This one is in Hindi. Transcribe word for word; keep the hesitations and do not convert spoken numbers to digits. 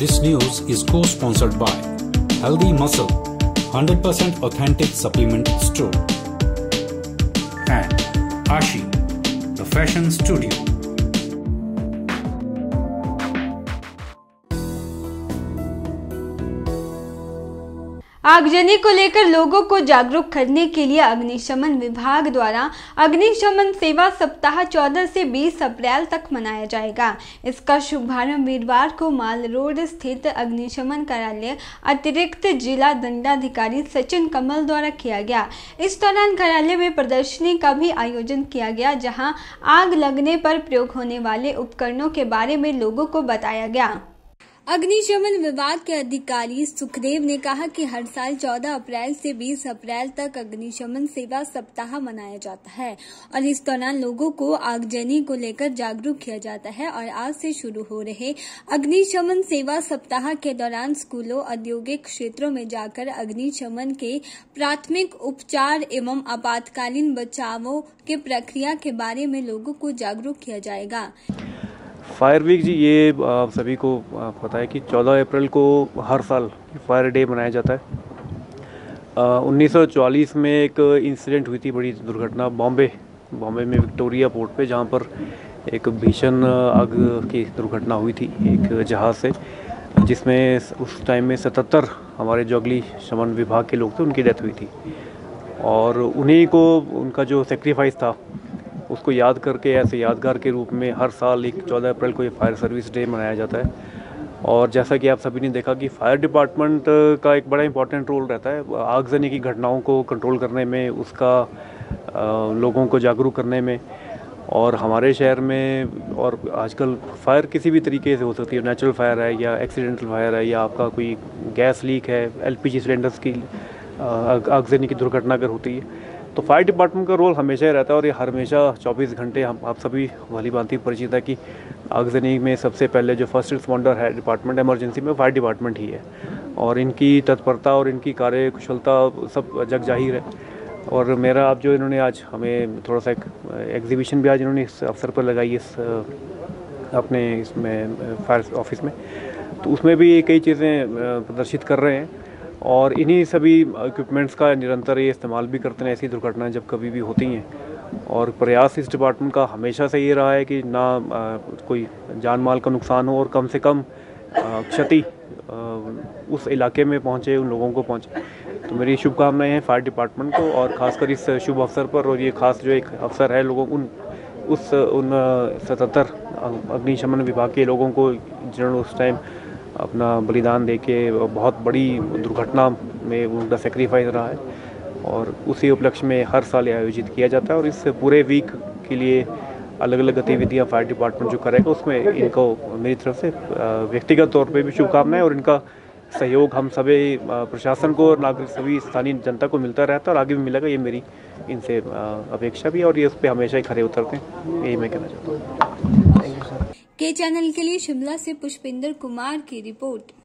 This news is co-sponsored by Healthy Muscle, one hundred percent authentic supplement store, and Ashi, the fashion studio. आगजनी को लेकर लोगों को जागरूक करने के लिए अग्निशमन विभाग द्वारा अग्निशमन सेवा सप्ताह चौदह से बीस अप्रैल तक मनाया जाएगा। इसका शुभारंभ वीरवार को माल रोड स्थित अग्निशमन कार्यालय अतिरिक्त जिला दंडाधिकारी सचिन कमल द्वारा किया गया। इस दौरान कार्यालय में प्रदर्शनी का भी आयोजन किया गया, जहां आग लगने पर प्रयोग होने वाले उपकरणों के बारे में लोगों को बताया गया। अग्निशमन विभाग के अधिकारी सुखदेव ने कहा कि हर साल चौदह अप्रैल से बीस अप्रैल तक अग्निशमन सेवा सप्ताह मनाया जाता है और इस दौरान लोगों को आगजनी को लेकर जागरूक किया जाता है। और आज से शुरू हो रहे अग्निशमन सेवा सप्ताह के दौरान स्कूलों, औद्योगिक क्षेत्रों में जाकर अग्निशमन के प्राथमिक उपचार एवं आपातकालीन बचावों के प्रक्रिया के बारे में लोगों को जागरूक किया जाएगा। फायर वीक जी, ये आप सभी को पता है कि चौदह अप्रैल को हर साल फायर डे मनाया जाता है। उन्नीस सौ चौवालीस में एक इंसिडेंट हुई थी, बड़ी दुर्घटना बॉम्बे बॉम्बे में विक्टोरिया पोर्ट पे, जहाँ पर एक भीषण आग की दुर्घटना हुई थी एक जहाज़ से, जिसमें उस टाइम में सतहत्तर हमारे जो अग्निशमन विभाग के लोग थे उनकी डेथ हुई थी। और उन्हीं को उनका जो सेक्रीफाइस था उसको याद करके ऐसे यादगार के रूप में हर साल एक चौदह अप्रैल को ये फायर सर्विस डे मनाया जाता है। और जैसा कि आप सभी ने देखा कि फायर डिपार्टमेंट का एक बड़ा इंपॉर्टेंट रोल रहता है आगजनी की घटनाओं को कंट्रोल करने में, उसका आ, लोगों को जागरूक करने में। और हमारे शहर में और आजकल फायर किसी भी तरीके से हो सकती है, नेचुरल फायर है या एक्सीडेंटल फायर है या आपका कोई गैस लीक है, एल पी जी सिलेंडर्स की आगजनी की दुर्घटना अगर होती है तो फायर डिपार्टमेंट का रोल हमेशा ही रहता है। और ये हमेशा चौबीस घंटे हम आप सभी भली भांति परिचित है कि आगजनी में सबसे पहले जो फर्स्ट रिस्पॉन्डर है डिपार्टमेंट इमरजेंसी में फायर डिपार्टमेंट ही है। और इनकी तत्परता और इनकी कार्य कुशलता सब जग जाहिर है। और मेरा आप जो इन्होंने आज हमें थोड़ा सा एक एग्जीबिशन भी आज इन्होंने इस अवसर पर लगाई इस अपने इसमें फायर ऑफिस में, तो उसमें भी कई चीज़ें प्रदर्शित कर रहे हैं। और इन्हीं सभी इक्विपमेंट्स का निरंतर ये इस्तेमाल भी करते हैं ऐसी दुर्घटनाएं जब कभी भी होती हैं। और प्रयास इस डिपार्टमेंट का हमेशा से ये रहा है कि ना आ, कोई जान माल का नुकसान हो और कम से कम क्षति उस इलाके में पहुंचे, उन लोगों को पहुंचे। तो मेरी शुभकामनाएं हैं फायर डिपार्टमेंट को, और ख़ासकर इस शुभ अवसर पर। और ये खास जो एक अवसर है लोगों उन उस उन सतहत्तर अग्निशमन विभाग के लोगों को जिन्होंने उस टाइम अपना बलिदान देके बहुत बड़ी दुर्घटना में उनका सेक्रीफाइस रहा है, और उसी उपलक्ष्य में हर साल आयोजित किया जाता है। और इस पूरे वीक के लिए अलग अलग गतिविधियां फायर डिपार्टमेंट जो करेगा उसमें इनको मेरी तरफ से व्यक्तिगत तौर पे भी शुभकामनाएं। और इनका सहयोग हम सभी प्रशासन को और नागरिक सभी स्थानीय जनता को मिलता रहता है और आगे भी मिलेगा, ये मेरी इनसे अपेक्षा भी है। और ये उस पर हमेशा ही खरे उतरते हैं, यही मैं कहना चाहता हूँ। के चैनल के लिए शिमला से पुष्पिंदर कुमार की रिपोर्ट।